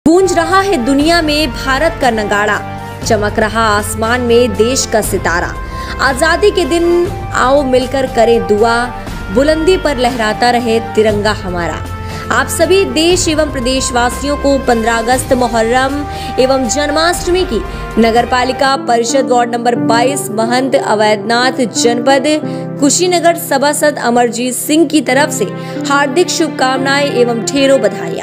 गूंज रहा है दुनिया में भारत का नगाड़ा, चमक रहा आसमान में देश का सितारा। आजादी के दिन आओ मिलकर करें दुआ, बुलंदी पर लहराता रहे तिरंगा हमारा। आप सभी देश एवं प्रदेशवासियों को 15 अगस्त मुहर्रम एवं जन्माष्टमी की नगरपालिका परिषद वार्ड नंबर 22 महंत अवैधनाथ जनपद कुशीनगर सभासद अमरजीत सिंह की तरफ से हार्दिक शुभकामनाएं एवं ढेरों बधाई।